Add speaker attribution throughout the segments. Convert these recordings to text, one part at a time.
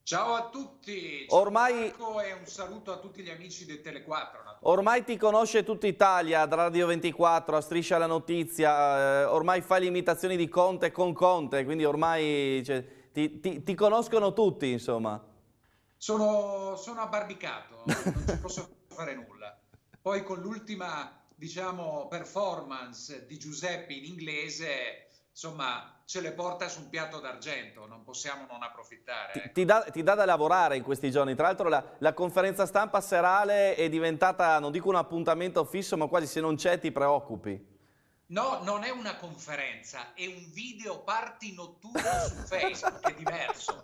Speaker 1: Ciao a tutti, ciao
Speaker 2: Ormai,
Speaker 1: Marco e un saluto a tutti gli amici del Tele4
Speaker 2: ormai
Speaker 1: naturalmente.
Speaker 2: ti conosce tutta Italia, da Radio 24 a Striscia la Notizia, ormai fai le imitazioni di Conte con Conte, quindi ormai cioè, ti conoscono tutti, insomma.
Speaker 1: Sono abbarbicato, non ci posso fare nulla. Poi con l'ultima, diciamo, performance di Giuseppe in inglese, insomma, ce le porta su un piatto d'argento, non possiamo non approfittare,
Speaker 2: Ti
Speaker 1: ecco.
Speaker 2: dà, ti dà da lavorare in questi giorni. Tra l'altro la conferenza stampa serale è diventata, non dico un appuntamento fisso, ma quasi se non c'è ti preoccupi.
Speaker 1: No, non è una conferenza, è un video party notturno su Facebook, è diverso.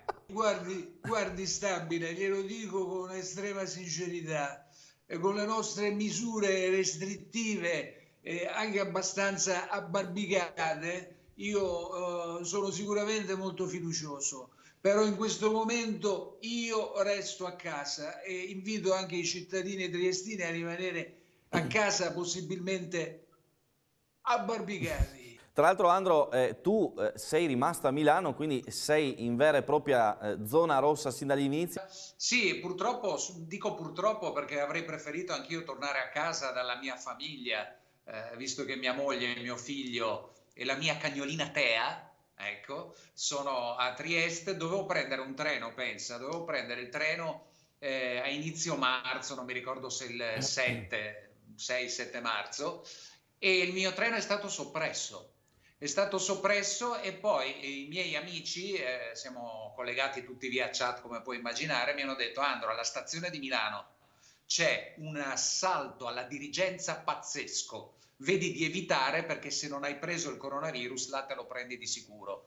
Speaker 3: Guardi Stabile, glielo dico con estrema sincerità, con le nostre misure restrittive anche abbastanza abbarbicate, io sono sicuramente molto fiducioso, però in questo momento io resto a casa e invito anche i cittadini triestini a rimanere a casa possibilmente abbarbicati.
Speaker 2: Tra l'altro, Andro, tu sei rimasto a Milano, quindi sei in vera e propria zona rossa sin dall'inizio.
Speaker 1: Sì, purtroppo, dico purtroppo perché avrei preferito anch'io tornare a casa dalla mia famiglia, visto che mia moglie, mio figlio e la mia cagnolina Tea, ecco, sono a Trieste. Dovevo prendere un treno, pensa, dovevo prendere il treno a inizio marzo, non mi ricordo se il 7, 6-7 marzo, e il mio treno è stato soppresso. È stato soppresso e poi i miei amici, siamo collegati tutti via chat come puoi immaginare, mi hanno detto: Andro, alla stazione di Milano c'è un assalto alla dirigenza pazzesco, vedi di evitare perché se non hai preso il coronavirus là te lo prendi di sicuro.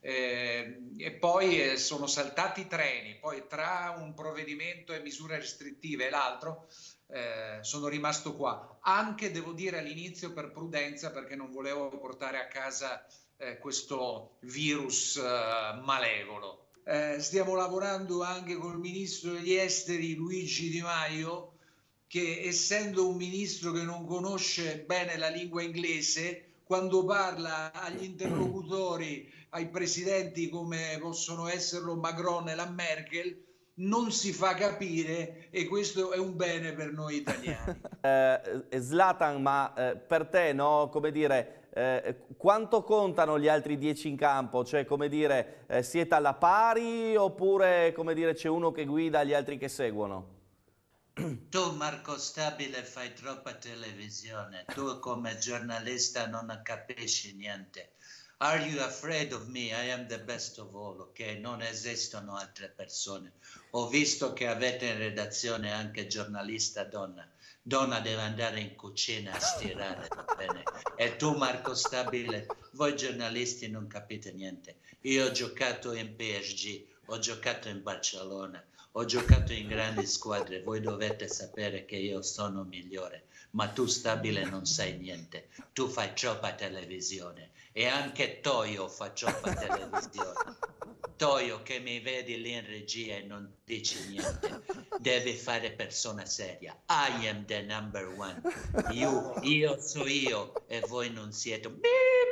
Speaker 1: E poi sono saltati i treni, poi tra un provvedimento e misure restrittive e l'altro sono rimasto qua, anche devo dire all'inizio per prudenza, perché non volevo portare a casa questo virus malevolo.
Speaker 3: Stiamo lavorando anche col ministro degli esteri Luigi Di Maio, che essendo un ministro che non conosce bene la lingua inglese, quando parla agli interlocutori, ai presidenti come possono esserlo Macron e la Merkel, non si fa capire, e questo è un bene per noi italiani.
Speaker 2: Zlatan, ma per te, no, come dire, quanto contano gli altri 10 in campo? Cioè, come dire, siete alla pari oppure, come dire, c'è uno che guida e gli altri che seguono?
Speaker 4: Tu, Marco Stabile, fai troppa televisione. Tu, come giornalista, non capisci niente. Are you afraid of me? I am the best of all, ok? Non esistono altre persone. Ho visto che avete in redazione anche giornalista donna. Donna deve andare in cucina a stirare, bene? E tu, Marco Stabile, voi giornalisti non capite niente. Io ho giocato in PSG, ho giocato in Barcellona, ho giocato in grandi squadre, voi dovete sapere che io sono migliore, ma tu Stabile non sai niente, tu fai troppa televisione e anche Toio fa troppa televisione. Toio che mi vedi lì in regia e non dici niente, devi fare persona seria. I am the number one. Io so io e voi non siete.